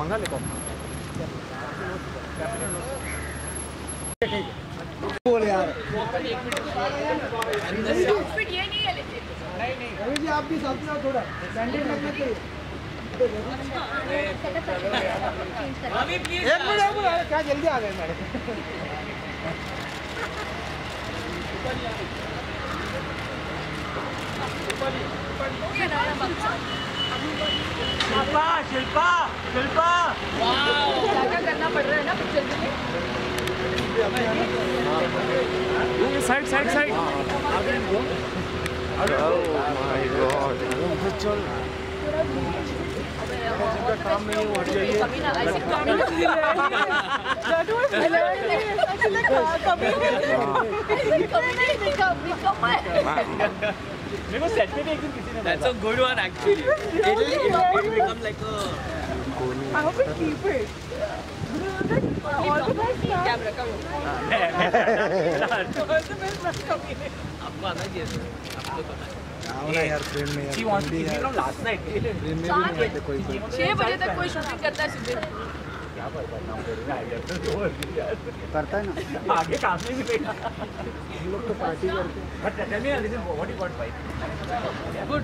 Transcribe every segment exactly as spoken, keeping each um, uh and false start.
ना लिखो। बोल यार। फिर ये नहीं है लेकिन। नहीं नहीं। रवि जी आप भी साथ में थोड़ा सैंडल लगना चाहिए। एक मिनट एक मिनट क्या जल्दी आ गए मैडम। शिल्पा शिल्पा शिल्पा क्या क्या करना पड़ रहा है ना पिक्चर के लिए। Side side side. Oh my God. चल। जिनका काम नहीं हो जाइए। कमी ना ऐसे कमी ना। कमी नहीं कमी कम है। मेरे को सेट पे भी एक दिन किसी ने That's a good one actually. It'll, it'll, it'll become like a. I hope we keep it. All the best. Camera come. All the best. आपको आना चाहिए सर, आपको पता है। आओ ना यार फ्रेम में यार। She wants to be from last night. Frame में भी नहीं आते कोई कोई। छह बजे तक कोई शूटिंग करता है सुबह। क्या पता नाम करेगा आइडिया तो करता है ना। आगे काम नहीं मिलेगा। हम लोग तो पार्टी करते हैं। But tell me, listen, what you got fight? Good.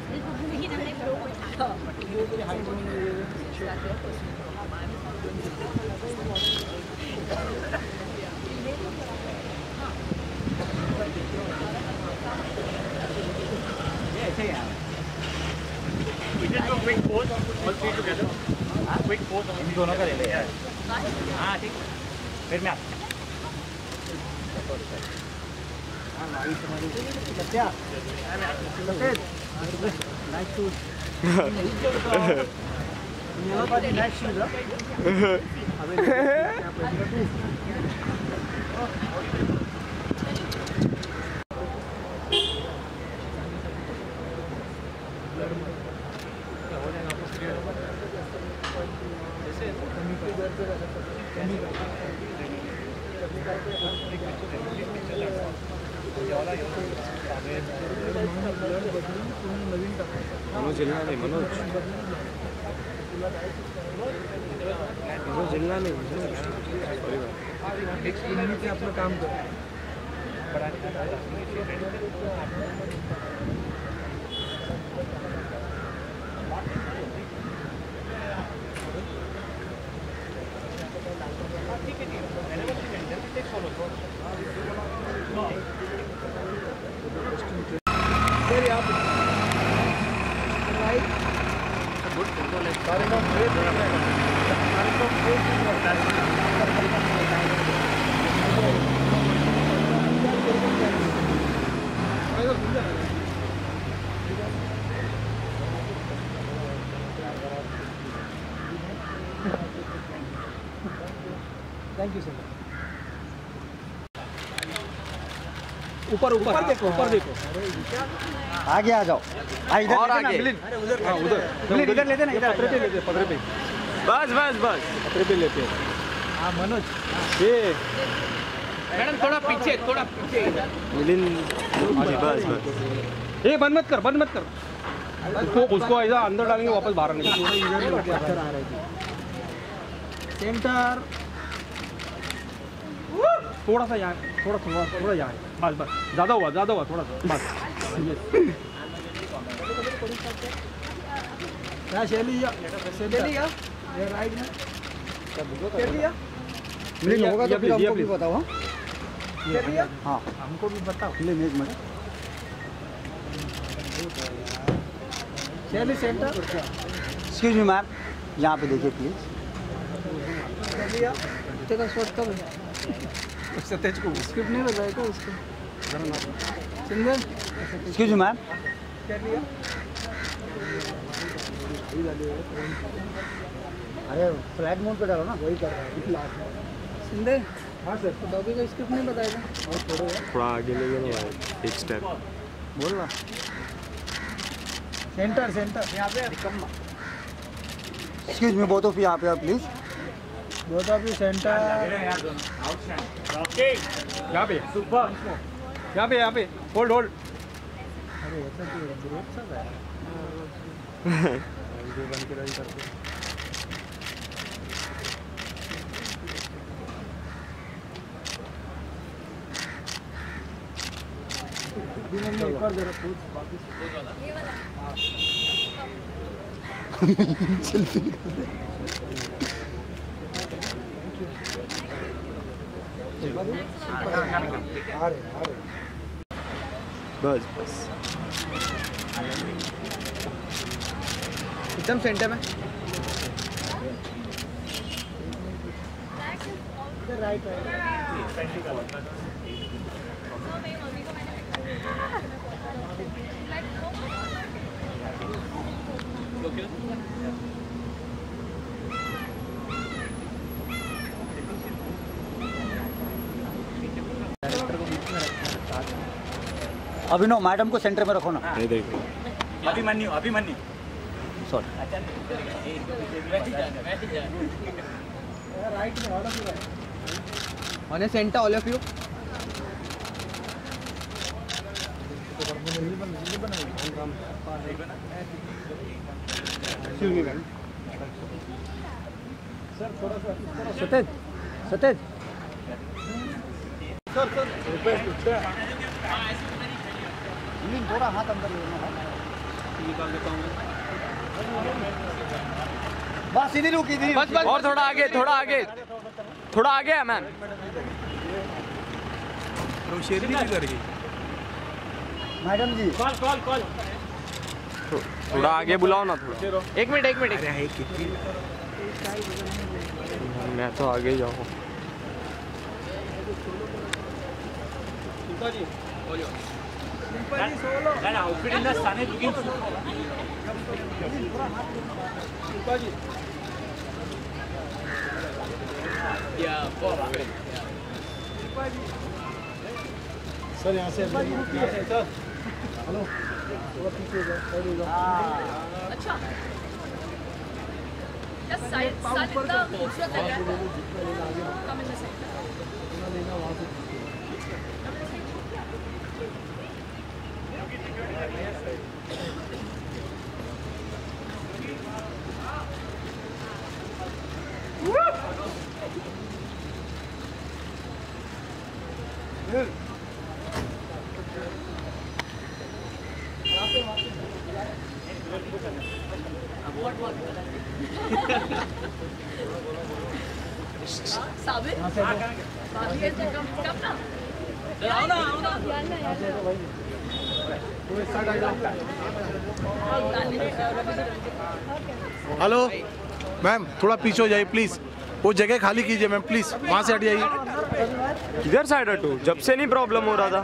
We just do a quick pose, all three together. Quick pose. इन दोनों का ले ले यार। हाँ ठीक। फिर मैं Satya nice shoot nice shoot अबे मनोज जिलना नहीं मनोज मनोज जिलना नहीं एक मिनट से अपना काम करो थैंक यू सर ऊपर ऊपर देखो ऊपर देखो आगे आ जाओ इधर और आगे उधर हाँ उधर इधर लेते ना इधर पत्रे पे लेते पत्रे पे बस बस बस पत्रे पे लेते हाँ मनोज ये मैडम थोड़ा पीछे थोड़ा पीछे मिलिन बस बस ये बंद मत कर बंद मत कर उसको उसको ऐसा अंदर डालेंगे वापस बाहर निकल सेंटर थोड़ा सा यहाँ थोड़ा थोड़ा थोड़ा यहाँ बस बस ज़्यादा हुआ ज़्यादा हुआ थोड़ा सा बस क्या शैली शैली या ये राइट में शैली या मिल होगा तो फिर हमको भी बताओ हाँ शैली या हाँ हमको भी बताओ ले एक मिनट शैली सेंटर एक्सक्यूज मी मैम यहाँ पे देखिए प्लीज शैली या तेरा शॉट कब है सतेज को स्क्रिप्ट नहीं बताया क्या उसको सिंगल एक्सक्यूज मी मैम अरे फ्लैग मोड पे डालो ना वही कर रहा है सिंधे हाँ सर तो डॉगी का स्क्रिप्ट नहीं बताएगा और थोड़ा थोड़ा आगे ले गए ना एक स्टेप बोल रहा सेंटर सेंटर यहाँ पे excuse me both of you यहाँ पे please both of you centre यहाँ पे सुपर यहाँ पे यहाँ पे होल्ड होल्ड अरे ऐसा क्यों ग्रुप सब है बन के रेडी करते अभी मैंने एक बार जरा पूछ बाकी ये वाला सेल्फी आ रहे आ रहे बस बस एकदम सेंटर में राइट अभिनव मैडम को सेंटर में रखो ना। नहीं देखो Abhimanyu Abhimanyu sorry on centre all of you Satej Satej sir sir थोड़ा हाथ अंदर लेना निकाल देता हूँ बस इधर रुक इधर बस बस और थोड़ा आगे थोड़ा आगे थोड़ा आगे है मैम शेरनी भी कर गई madam ji call call call थोड़ा आगे बुलाओ ना थोड़ा एक मिनट एक मिनट मैं तो आगे जाऊँ That outfit in the sun is looking Yeah, sir यहाँ से सर हेलो थोड़ा पीछे अच्छा यार साइड साइड इतना खूबसूरत लग रहा है come in the centre Sabir बाकी कैसे कम कम ना आओ ना आओ ना यार ना यार हेलो मैम थोड़ा पीछे हो जाइए प्लीज़ वो जगह खाली कीजिए मैम प्लीज़ वहाँ से हट जाइए किधर साइड हटो जब से नहीं प्रॉब्लम हो रहा था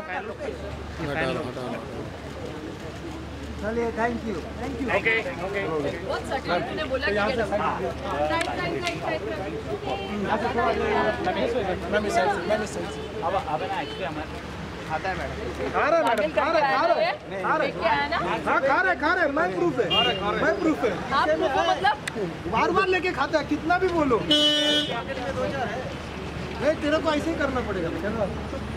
चलिए thank you thank you okay okay बहुत सटल ने बोला कि right right right right ma'am इस साइड से मैम इस साइड से अब अब ना एक्चुअली हमारा खाता है मैडम खा रहे मैडम खा रहे खा रहे क्या है ना हाँ खा रहे खा रहे मैं प्रूफ है मैं प्रूफ है आप को मतलब बार बार लेके खाता है कितना भी बोलो नहीं तेरे को ऐसे ही करना पड़ेगा